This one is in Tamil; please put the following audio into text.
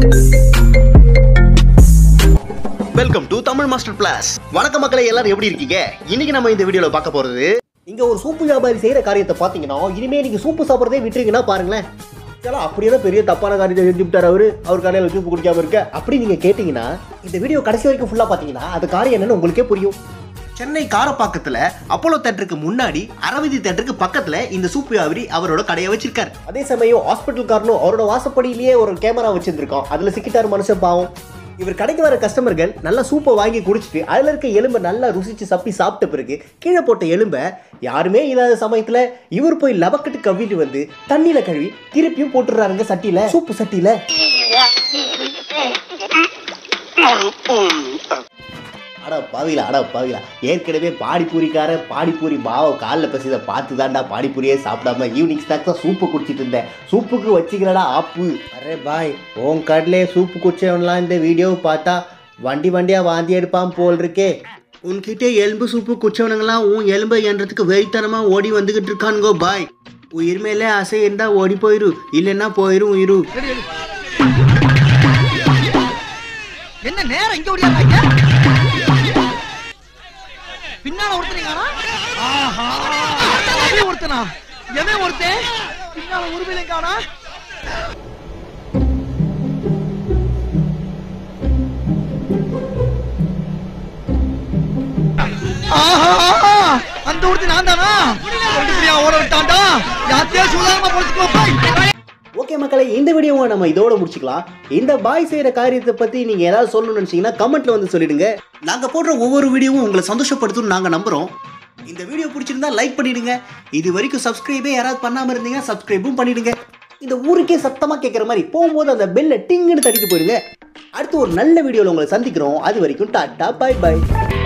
Welcome to Tamil master plus. வணக்கம் மக்களே, எல்லாரும் எப்படி இருக்கீங்க? இன்னைக்கு நம்ம இந்த வீடியோல பார்க்க போறது, இங்க ஒரு சூப்பு வியாபாரி செய்யற காரியத்தை பாத்தீங்கன்னா, இனிமே நீங்க சூப்பு சாப்பிட்றதே விட்டுறீங்கன்னா பாருங்களேன். அப்படியே பெரிய தப்பான காரியத்தை செஞ்சு விட்டார் அவர் கடையில் சூப்பு குடிக்காம இருக்க அப்படி நீங்க கேட்டீங்கன்னா, இந்த வீடியோ கடைசி வரைக்கும் ஃபுல்லா பாத்தீங்கன்னா அது காரியம் என்னன்னு உங்களுக்கே புரியும். சென்னை காரப்பாக்கத்துல அப்போலோ தேட்டருக்கு முன்னாடி அரவிந்தி தேட்டருக்கு பக்கத்துல இந்த சூப்பு வியாபாரி அவரோட கடையை வச்சிருக்காரு. அதே சமயம் ஹாஸ்பிட்டல் காரனும் அவரோட வாசப்படியிலேயே ஒரு கேமரா வச்சிருந்திருக்கோம். அதுல சிக்கிட்டாரு மனுஷன் பாவம். இவர் கடைக்கு வர கஸ்டமர்கள் நல்லா சூப்பை வாங்கி குடிச்சிட்டு அதில் இருக்க எலும்பை நல்லா ருசிச்சு சாப்பிட்ட பிறகு கீழே போட்ட எலும்பை யாருமே இல்லாத சமயத்தில் இவர் போய் லபக்கட்டு கவ்விட்டு வந்து தண்ணியில கழுவி திருப்பியும் போட்டுடுறாருங்க சட்டியில, சூப்பு சட்டியில. அட பாவிலா ஏற்கனவே பாடிப்பூரி பாவ காலில் பசிதை பார்த்து தான்டா பாடிப்பூரியே சாப்பிடாம ஈவினிங் ஸ்நாக்ஸ் தான் சூப்பு குடிச்சிட்டு இருந்தேன். சூப்புக்கு வச்சுக்கிறடா ஆப்பு. அரே பாய், உன் கடலே சூப்பு குடிச்சவன்லாம் இந்த வீடியோவை பார்த்தா வண்டியா வாந்தி எடுப்பான் போல் இருக்கே. உன்கிட்ட எலும்பு சூப்பு குடிச்சவனுங்களாம் உன் எலும்பை என்றதுக்கு வெறித்தனமா ஓடி வந்துகிட்டு இருக்கானுங்கோ பாய். உயிர் மேலே ஆசை இருந்தா ஓடி போயிரு, இல்லைன்னா போயிரும் உயிரு. என்ன நேரம் இங்க ஓடியாங்க? பின்னால ஒருத்தனீங்களா? ஆஹா, ஒருத்தனா எவன் ஒருத்தன் பின்னால உருவிலே காணா? ஆஹா, அந்த ஒருத்தன் நான் தானா? ஓட விட்டான்டா. யாத்தையே சுதாரமா போச்சுக்கோ பாய். ஓகே மக்களே, இந்த வீடியோவை நம்ம இதோட முடிச்சுக்கலாம். இந்த பாய் செய்யற காரியத்தை பத்தி நீங்க ஏதாவது சொல்லணும்னு நினைச்சீங்கன்னா கமெண்ட்ல வந்து சொல்லிடுங்க. நாங்க போடுற ஒவ்வொரு வீடியோவும் உங்களை சந்தோஷப்படுத்தும் நாங்க நம்புறோம். இந்த வீடியோ பிடிச்சிருந்தா லைக் பண்ணிடுங்க. இது வரைக்கும் சப்ஸ்கிரைபே யாராவது பண்ணாம இருந்தீங்கன்னா சப்ஸ்கிரைபும் பண்ணிடுங்க. இந்த ஊருக்கே சத்தமா கேட்கற மாதிரி போகும்போது அந்த பெல்ல டிங்குன்னு தட்டிட்டு போயிடுங்க. அடுத்து ஒரு நல்ல வீடியோல உங்களை சந்திக்கிறோம். அது வரைக்கும் டாட்டா, பை பை.